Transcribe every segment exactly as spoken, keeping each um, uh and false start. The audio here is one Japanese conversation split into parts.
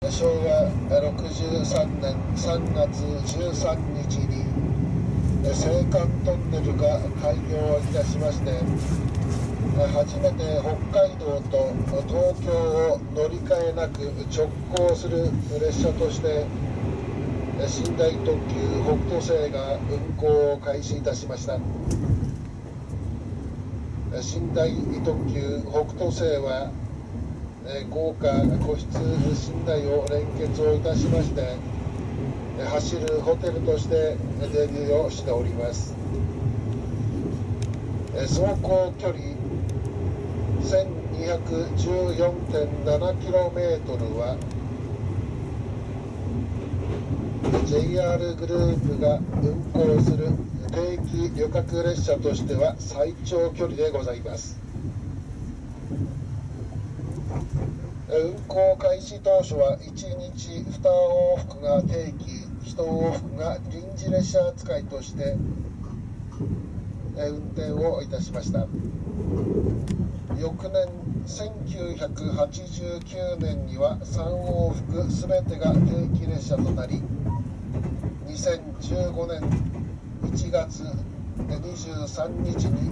しょうがろくじゅうさんねんさんがつじゅうさんにちに青函トンネルが開業いたしまして、初めて北海道と東京を乗り換えなく直行する列車として寝台特急北斗星が運行を開始いたしました。寝台特急北斗星は豪華個室寝台を連結をいたしまして、走るホテルとしてデビューをしております。走行距離 せんにひゃくじゅうよんてんななキロメートル は ジェイアール グループが運行する定期旅客列車としては最長距離でございます。運行開始当初はいちにちに往復が定期、いち往復が臨時列車扱いとして運転をいたしました。翌年せんきゅうひゃくはちじゅうきゅうねんにはさん往復すべてが定期列車となり、にせんじゅうごねんいちがつにじゅうさんにちに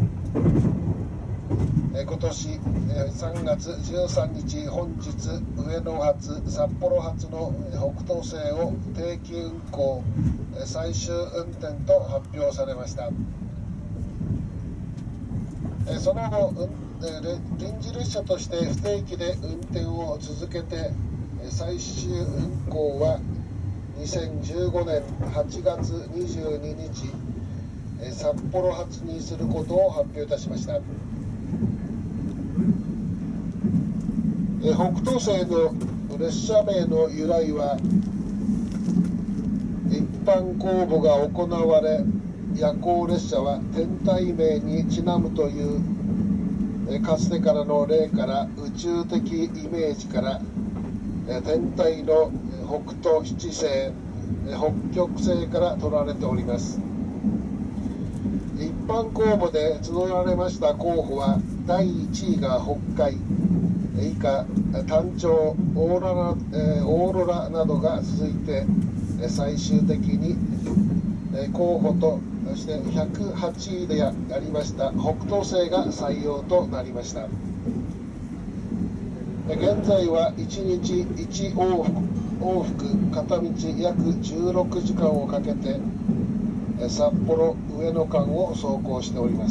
今年さんがつじゅうさんにち、本日上野発札幌発の北斗星を定期運行最終運転と発表されました。その後臨時列車として不定期で運転を続けて、最終運行はにせんじゅうごねんはちがつにじゅうににち札幌発にすることを発表いたしました。北斗星の列車名の由来は、一般公募が行われ、夜行列車は天体名にちなむというかつてからの例から、宇宙的イメージから天体の北斗七星、北極星から取られております。一般公募で募られました候補は、だいいちいが北海、以下単調、オーロラ、えー、オーロラなどが続いて、最終的に候補としてひゃくはちいでありました北斗星が採用となりました。現在はいちにちいち往復、往復片道約じゅうろくじかんをかけて札幌上野間を走行しております。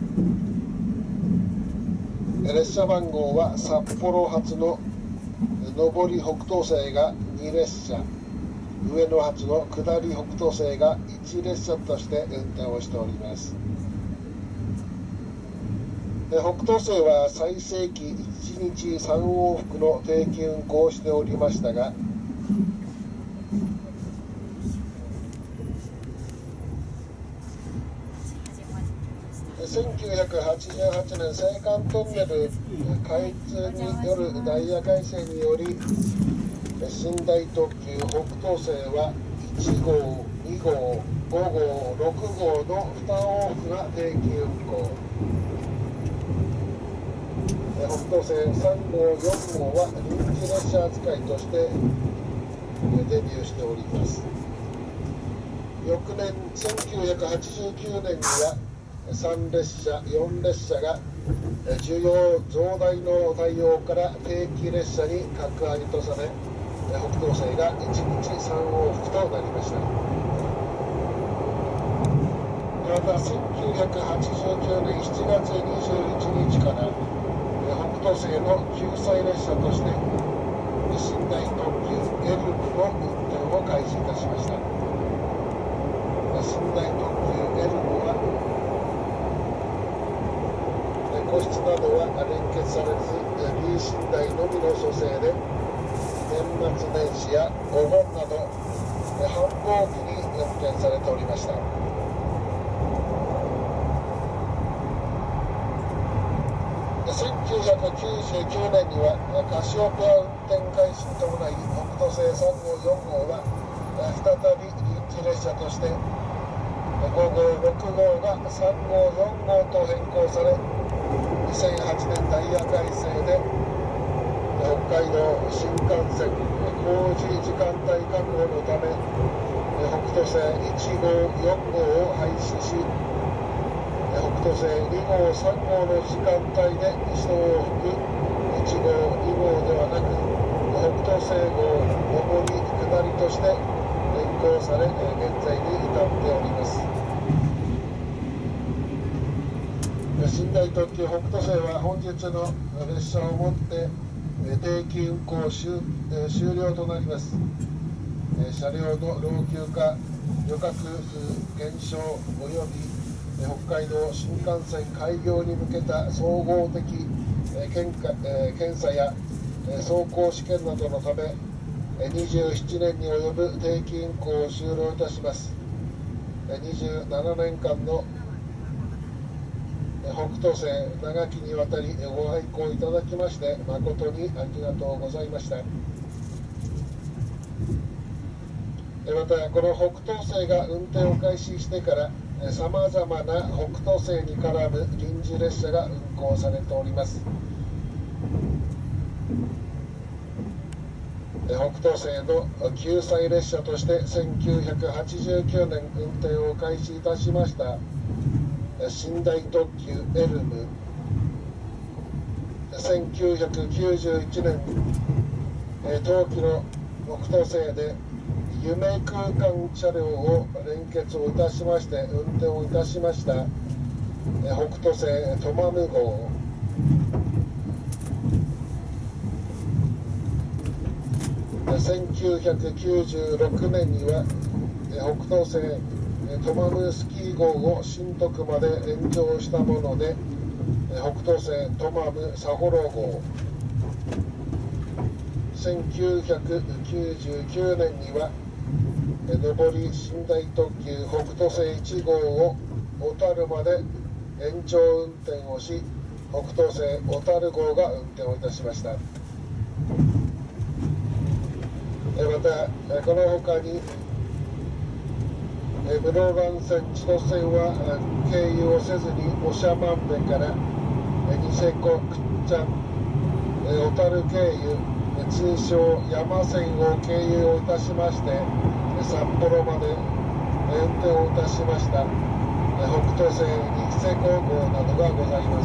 列車番号は札幌発の上り北斗星がにれっしゃ、上野発の下り北斗星がいちれっしゃとして運転をしております。北斗星は最盛期いちにちさん往復の定期運行をしておりましたが、せんきゅうひゃくはちじゅうはちねん青函トンネル開通によるダイヤ改正により、寝台特急北斗星はいち号、に号、ご号、ろく号のに往復が定期運行、北斗星さん号、よん号は臨時列車扱いとしてデビューしております。翌年せんきゅうひゃくはちじゅうきゅうねんにはさんれっしゃ、よんれっしゃが需要増大の対応から定期列車に格上げとされ、北斗星がいちにちさん往復となりました。またせんきゅうひゃくはちじゅうきゅうねんしちがつにじゅういちにちから北斗星の救済列車として寝台特急エルムの運転を開始いたしました。寝台特急エルムは個室などは連結されず、B 寝台のみの蘇生で、年末年始やお盆など繁忙期に運転されておりました。せんきゅうひゃくきゅうじゅうきゅうねんにはカシオペア運転開始に伴い、北斗星さん号、よん号は再び臨時列車としてご号、ろく号がさん号、よん号と変更され、にせんはちねんダイヤ改正で北海道新幹線工事時間帯確保のため北斗星いち号よん号を廃止し、北斗星に号さん号の時間帯でいち往復いち号に号ではなく北斗星号上り下りとして変更され、現在に至っております。寝台特急北斗星は本日の列車をもって定期運行終了となります。車両の老朽化、旅客減少および北海道新幹線開業に向けた総合的検査や走行試験などのためにじゅうななねんに及ぶ定期運行を終了いたします。にじゅうななねんかんの北斗星長きにわたりご愛顧いただきまして誠にありがとうございました。またこの北斗星が運転を開始してからさまざまな北斗星に絡む臨時列車が運行されております。北斗星の救済列車としてせんきゅうひゃくはちじゅうきゅうねん運転を開始いたしました寝台特急エルム、せんきゅうひゃくきゅうじゅういちねん冬季の北斗星で夢空間車両を連結をいたしまして運転をいたしました北斗星トマム号、せんきゅうひゃくきゅうじゅうろくねんには北斗星トマムスキー号を新徳まで延長したもので北斗星トマムサホロ号、せんきゅうひゃくきゅうじゅうきゅうねんには上り寝台特急北斗星いち号を小樽まで延長運転をし北斗星小樽号が運転をいたしました。またこの他に室蘭線千歳線は経由をせずに長万部からニセコくっちゃん小樽経由通称山線を経由をいたしまして札幌まで運転をいたしました北斗星ニセコ号などがございます。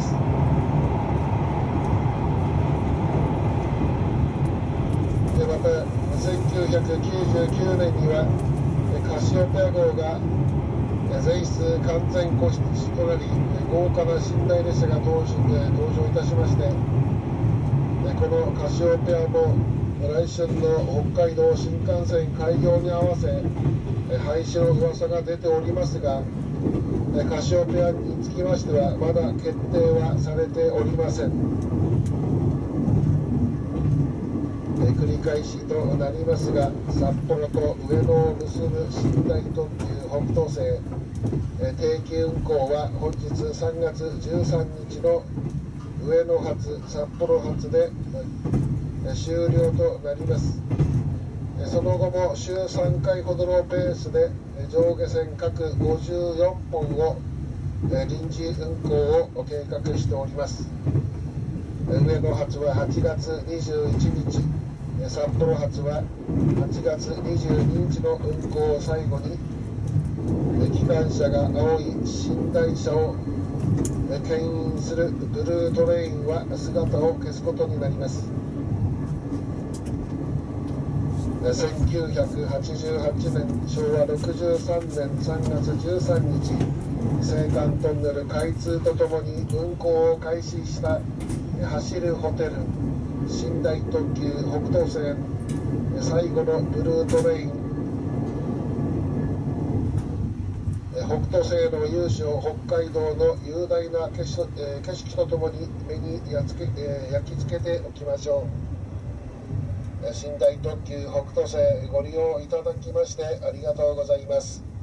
またせんきゅうひゃくきゅうじゅうきゅうねんにはカシオペア号が全室完全個室となり豪華な寝台列車が登場いたしましてこのカシオペアも来春の北海道新幹線開業に合わせ廃止の噂が出ておりますがカシオペアにつきましてはまだ決定はされておりません。繰り返しとなりますが札幌と上野を結ぶ寝台特急北斗星定期運行は本日さんがつじゅうさんにちの上野発札幌発で終了となります。その後も週さんかいほどのペースで上下線各ごじゅうよんぽんを臨時運行を計画しております。上野発ははちがつにじゅういちにち札幌発ははちがつにじゅうににちの運行を最後に機関車が多い寝台車を牽引するブルートレインは姿を消すことになります。せんきゅうひゃくはちじゅうはちねんしょうわろくじゅうさんねんさんがつじゅうさんにち青函トンネル開通とともに運行を開始した走るホテル寝台特急北斗星最後のブルートレイン北斗星の雄姿を北海道の雄大な景色、えー、景色とともに目にやつけ、えー、焼き付けておきましょう。寝台特急北斗星ご利用いただきましてありがとうございます。